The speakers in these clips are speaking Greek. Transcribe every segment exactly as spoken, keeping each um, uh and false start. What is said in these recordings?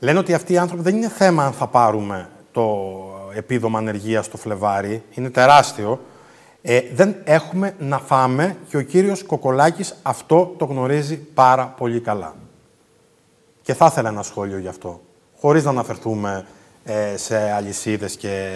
Λένε ότι αυτοί οι άνθρωποι δεν είναι θέμα αν θα πάρουμε το επίδομα ανεργίας στο Φλεβάρι. Είναι τεράστιο. Ε, δεν έχουμε να φάμε και ο κύριος Κοκολάκης αυτό το γνωρίζει πάρα πολύ καλά. Και θα ήθελα ένα σχόλιο γι' αυτό. Χωρίς να αναφερθούμε ε, σε αλυσίδες και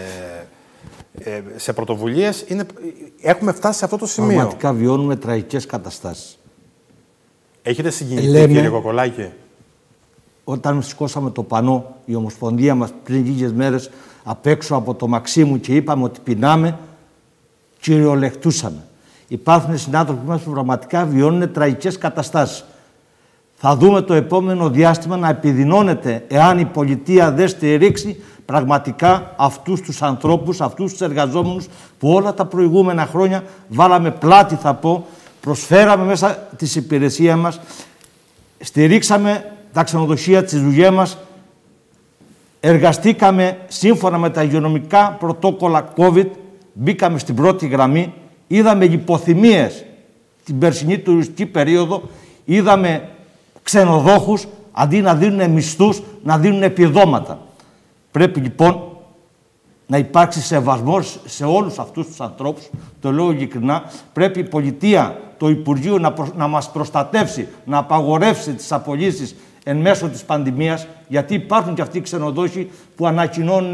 ε, σε πρωτοβουλίες. Είναι, έχουμε φτάσει σε αυτό το σημείο. Πραγματικά βιώνουμε τραγικές καταστάσεις. Έχετε συγκινηθεί, Λέμε, κύριε Κοκολάκη? Όταν σηκώσαμε το πανό, η Ομοσπονδία μας πριν λίγες μέρες απ' έξω από το Μαξίμου και είπαμε ότι πεινάμε, κυριολεκτούσαμε. Υπάρχουν συνάδελφοι μας που πραγματικά βιώνουν τραγικές καταστάσεις. Θα δούμε το επόμενο διάστημα να επιδεινώνεται εάν η πολιτεία δεν στηρίξει πραγματικά αυτούς τους ανθρώπους, αυτούς τους εργαζόμενους που όλα τα προηγούμενα χρόνια βάλαμε πλάτη, θα πω, προσφέραμε μέσα της υπηρεσίας μας, στηρίξαμε τα ξενοδοχεία, τις δουλειές μας, εργαστήκαμε σύμφωνα με τα υγειονομικά πρωτόκολλα COVID, μπήκαμε στην πρώτη γραμμή, είδαμε λιποθυμίες την περσινή τουριστική περίοδο, είδαμε ξενοδόχους, αντί να δίνουν μισθούς, να δίνουν επιδόματα. Πρέπει λοιπόν να υπάρξει σεβασμός σε όλους αυτούς τους ανθρώπους, το λέω ειλικρινά. Πρέπει η πολιτεία, το Υπουργείο να, προ... να μας προστατεύσει, να απαγορεύσει τις απολύσεις εν μέσω της πανδημίας, γιατί υπάρχουν και αυτοί οι ξενοδόχοι που ανακοινώνουν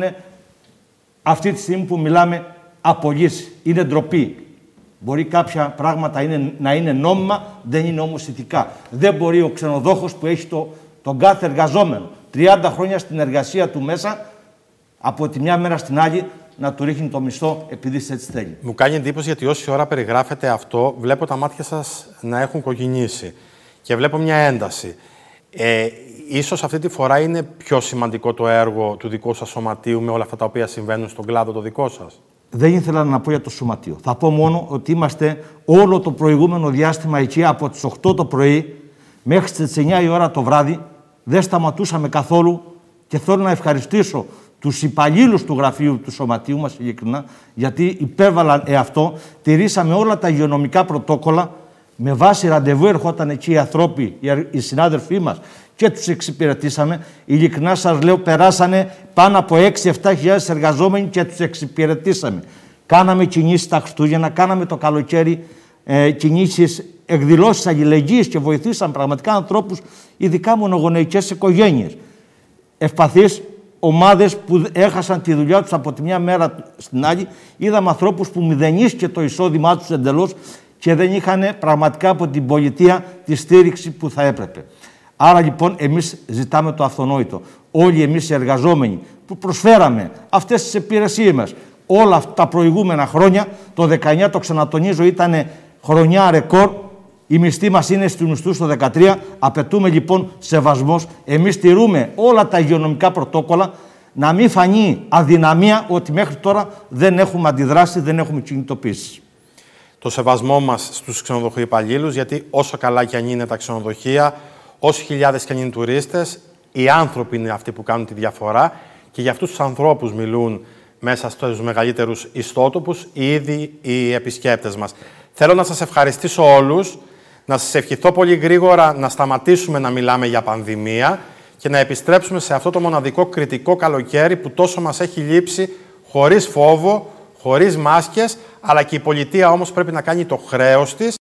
αυτή τη στιγμή που μιλάμε απολύσεις. Είναι ντροπή. Μπορεί κάποια πράγματα είναι, να είναι νόμιμα, δεν είναι όμως ηθικά. Δεν μπορεί ο ξενοδόχος που έχει το, τον κάθε εργαζόμενο τριάντα χρόνια στην εργασία του μέσα, από τη μια μέρα στην άλλη να του ρίχνει το μισθό επειδή έτσι θέλει. Μου κάνει εντύπωση γιατί όση ώρα περιγράφετε αυτό, βλέπω τα μάτια σας να έχουν κοκκινήσει και βλέπω μια ένταση. Ε, ίσως αυτή τη φορά είναι πιο σημαντικό το έργο του δικού σας σωματείου με όλα αυτά τα οποία συμβαίνουν στον κλάδο το δικό σας. Δεν ήθελα να πω για το σωματείο. Θα πω μόνο ότι είμαστε όλο το προηγούμενο διάστημα εκεί από τις οκτώ το πρωί μέχρι τις εννιά η ώρα το βράδυ. Δεν σταματούσαμε καθόλου και θέλω να ευχαριστήσω τους υπαλλήλους του γραφείου του σωματείου μας ειλικρινά, γιατί υπέβαλαν εαυτό, τηρήσαμε όλα τα υγειονομικά πρωτόκολλα. Με βάση ραντεβού ερχόταν εκεί οι ανθρώποι, οι συνάδελφοί μας και τους εξυπηρετήσαμε. Ειλικρινά σας λέω, περάσανε πάνω από έξι εφτά χιλιάδες εργαζόμενοι και τους εξυπηρετήσαμε. Κάναμε κινήσεις τα Χριστούγεννα, κάναμε το καλοκαίρι ε, κινήσεις, εκδηλώσεις αλληλεγγύης και βοηθήσαμε πραγματικά ανθρώπους, ειδικά μονογονεϊκές οικογένειες. Ευπαθείς ομάδες που έχασαν τη δουλειά τους από τη μια μέρα στην άλλη. Είδαμε ανθρώπους που μηδενίστηκε το εισόδημά τους εντελώς και δεν είχαν πραγματικά από την πολιτεία τη στήριξη που θα έπρεπε. Άρα λοιπόν εμείς ζητάμε το αυτονόητο. Όλοι εμείς οι εργαζόμενοι που προσφέραμε αυτές τις υπηρεσίες μας όλα αυτά τα προηγούμενα χρόνια, το δεκαεννιά, το ξανατονίζω, ήταν χρονιά ρεκόρ. Οι μισθοί μας είναι στους μισθούς το δεκατρία. Απαιτούμε λοιπόν σεβασμός. Εμείς τηρούμε όλα τα υγειονομικά πρωτόκολλα. Να μην φανεί αδυναμία ότι μέχρι τώρα δεν έχουμε αντιδράσει, δεν έχουμε κινητοποιήσει. Το σεβασμό μας στους ξενοδοχοϊπαλλήλους, γιατί όσο καλά κι αν είναι τα ξενοδοχεία, όσοι χιλιάδες κι αν είναι τουρίστες, οι άνθρωποι είναι αυτοί που κάνουν τη διαφορά και για αυτούς τους ανθρώπους μιλούν μέσα στους μεγαλύτερους ιστότοπους οι ίδιοι οι επισκέπτες μας. Θέλω να σας ευχαριστήσω όλους, να σας ευχηθώ πολύ γρήγορα να σταματήσουμε να μιλάμε για πανδημία και να επιστρέψουμε σε αυτό το μοναδικό κριτικό καλοκαίρι που τόσο μας έχει λείψει, χωρίς φόβο, χωρίς μάσκες, αλλά και η πολιτεία όμως πρέπει να κάνει το χρέος της